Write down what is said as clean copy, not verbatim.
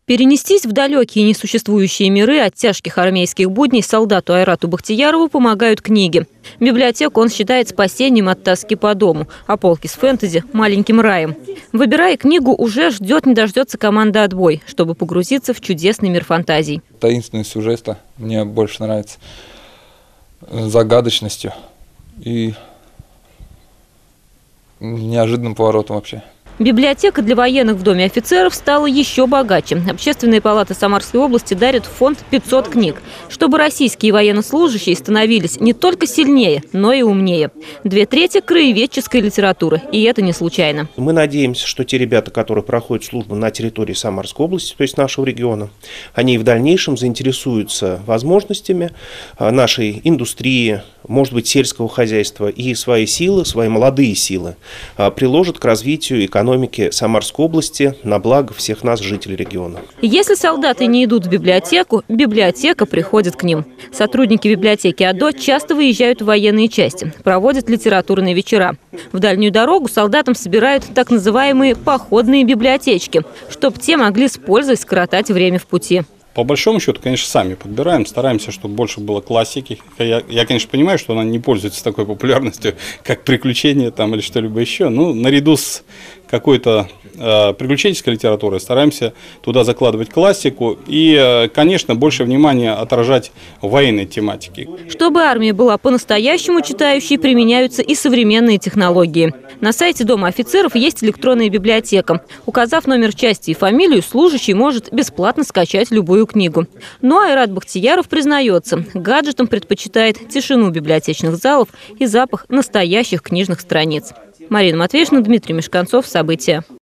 Перенестись в далекие несуществующие миры от тяжких армейских будней солдату Айрату Бахтиярову помогают книги. Библиотеку он считает спасением от тоски по дому, а полки с фэнтези – маленьким раем. Выбирая книгу, уже ждет не дождется команда «Отбой», чтобы погрузиться в чудесный мир фантазий. Таинственность сюжета мне больше нравится, загадочностью и неожиданным поворотом вообще. Библиотека для военных в Доме офицеров стала еще богаче. Общественные палаты Самарской области дарят в фонд 500 книг, чтобы российские военнослужащие становились не только сильнее, но и умнее. 2/3 краеведческой литературы, и это не случайно. Мы надеемся, что те ребята, которые проходят службу на территории Самарской области, то есть нашего региона, они в дальнейшем заинтересуются возможностями нашей индустрии, может быть, сельского хозяйства, и свои силы, свои молодые силы приложат к развитию экономики Самарской области на благо всех нас, жителей региона. Если солдаты не идут в библиотеку, библиотека приходит к ним. Сотрудники библиотеки АДО часто выезжают в военные части, проводят литературные вечера. В дальнюю дорогу солдатам собирают так называемые походные библиотечки, чтобы те могли с пользой скоротать время в пути. По большому счету, конечно, сами подбираем, стараемся, чтобы больше было классики. Я, конечно, понимаю, что она не пользуется такой популярностью, как приключения там или что-либо еще. Но наряду с какой-то приключенческой литературой стараемся туда закладывать классику и, конечно, больше внимания отражать военной тематики. Чтобы армия была по-настоящему читающей, применяются и современные технологии. На сайте Дома офицеров есть электронная библиотека. Указав номер части и фамилию, служащий может бесплатно скачать любую книгу. Но Айрат Бахтияров признается, гаджетом предпочитает тишину библиотечных залов и запах настоящих книжных страниц. Марина Матвеевна, Дмитрий Мешканцов. События.